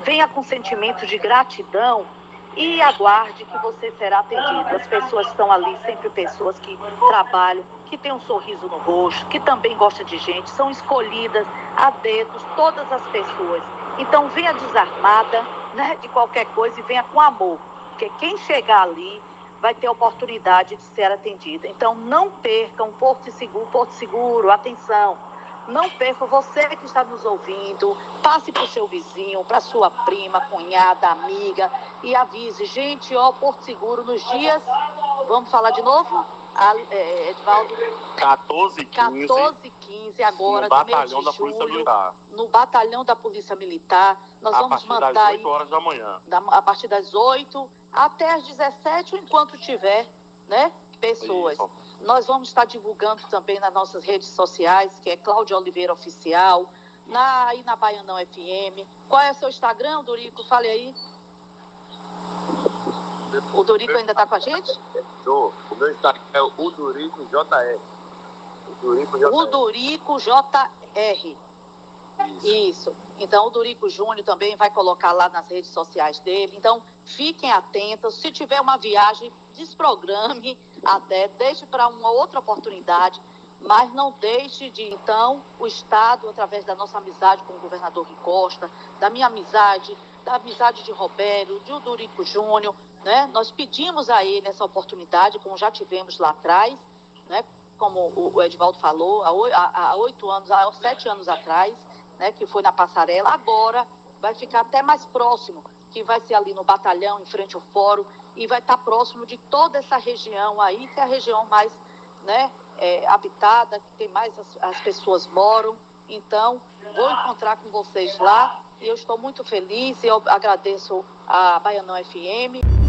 venha com sentimento de gratidão e aguarde que você será atendido. As pessoas estão ali, sempre pessoas que trabalham, que têm um sorriso no rosto, que também gostam de gente, são escolhidas a dedos, todas as pessoas. Então venha desarmada, né, de qualquer coisa e venha com amor, porque quem chegar ali vai ter a oportunidade de ser atendida. Então não percam Porto Seguro, atenção. Não perca, você que está nos ouvindo, passe para o seu vizinho, para sua prima, cunhada, amiga e avise, gente, ó, Porto Seguro nos dias, vamos falar de novo? Edvaldo? 14 e 15. 14 e 15 agora, no batalhão da Polícia Militar. No batalhão da Polícia Militar. Nós vamos mandar a partir das 8 horas da manhã. A partir das 8 até as 17, enquanto tiver, né, pessoas. Isso. Nós vamos estar divulgando também nas nossas redes sociais, que é Cláudia Oliveira Oficial, aí na Baianão FM. Qual é o seu Instagram, Dorico? Fale aí. O Dorico ainda está com a gente? O meu Instagram é o Dorico JR. O Dorico JR. Isso. Então, o Dorico Júnior também vai colocar lá nas redes sociais dele. Então, fiquem atentos. Se tiver uma viagem, desprograme até, deixe para uma outra oportunidade, mas não deixe de, então, o Estado, através da nossa amizade com o governador Rui Costa, da minha amizade, da amizade de Roberto, de Dorico Júnior, né? Nós pedimos a ele essa oportunidade, como já tivemos lá atrás, né? Como o Edvaldo falou, há 7 anos atrás, né, que foi na Passarela. Agora vai ficar até mais próximo, que vai ser ali no batalhão, em frente ao fórum, e vai estar próximo de toda essa região aí, que é a região mais, né, habitada, que tem mais as pessoas moram. Então, vou encontrar com vocês lá, e eu estou muito feliz, e eu agradeço a Baianão FM.